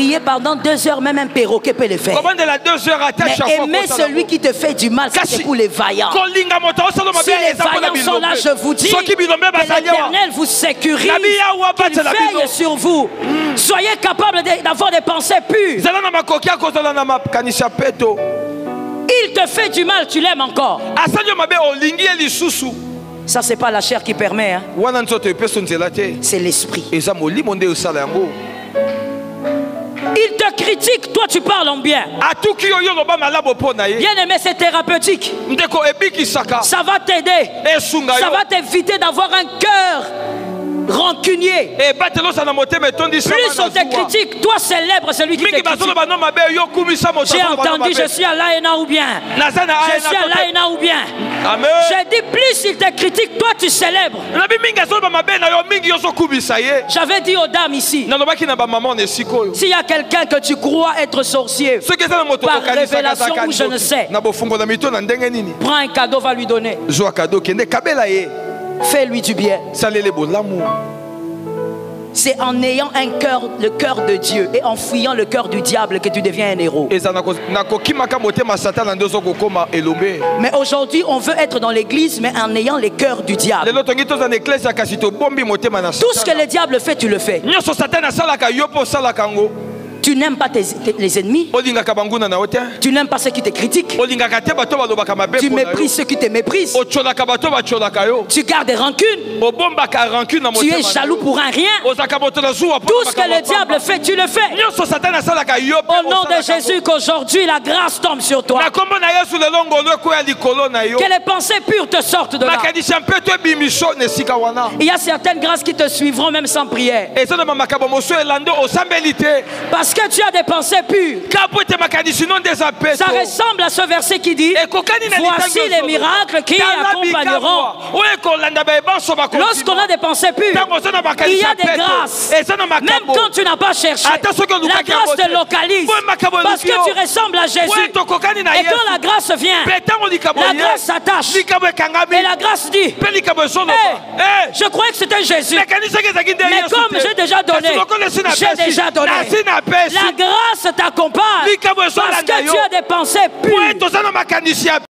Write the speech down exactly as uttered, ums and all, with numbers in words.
Prier pendant deux heures, même un perroquet peut le faire. Mais aimer celui qui te fait du mal, c'est pour les vaillants. Si les vaillants sont là, je vous dis que l'Éternel vous sécurise, qu'il veille sur vous. Soyez capable d'avoir des pensées pures. Il te fait du mal, tu l'aimes encore. Ça, c'est pas la chair qui permet. Hein. C'est l'esprit. Il te critique, toi tu parles en bien. Bien aimé, c'est thérapeutique. Ça va t'aider. Ça va t'éviter d'avoir un cœur rancunier. Plus on te critique, toi célèbre celui qui te critique. J'ai entendu, je suis à l'Aena ou bien. Je suis à l'Aena ou bien. J'ai dit, plus il te critique, toi tu célèbres. J'avais dit aux dames ici, s'il y a quelqu'un que tu crois être sorcier, par révélation ou je ne sais, prends un cadeau, va lui donner. Fais-lui du bien. C'est en ayant un cœur, le cœur de Dieu, et en fuyant le cœur du diable que tu deviens un héros. Mais aujourd'hui, on veut être dans l'église, mais en ayant les cœurs du diable. Tout ce que le diable fait, tu le fais. Tu n'aimes pas tes, tes, les ennemis. Tu n'aimes pas ceux qui te critiquent. Tu méprises ceux qui te méprisent. Tu gardes des rancunes. Tu es jaloux pour un rien. Tout ce que le diable fait, tu le fais. Au nom de Jésus, qu'aujourd'hui la grâce tombe sur toi. Que les pensées pures te sortent de là. Il y a certaines grâces qui te suivront même sans prière. Parce que tu as des pensées pures. Ça ressemble à ce verset qui dit: voici les miracles qui accompagneront. Lorsqu'on a des pensées pures, il y a des grâces. Même quand tu n'as pas cherché, la grâce te localise. Parce que tu ressembles à Jésus. Et quand la grâce vient, la grâce s'attache. Et la grâce dit: hey, je croyais que c'était Jésus, mais comme j'ai déjà donné, j'ai déjà donné. La grâce t'accompagne parce que tu as des pensées pures.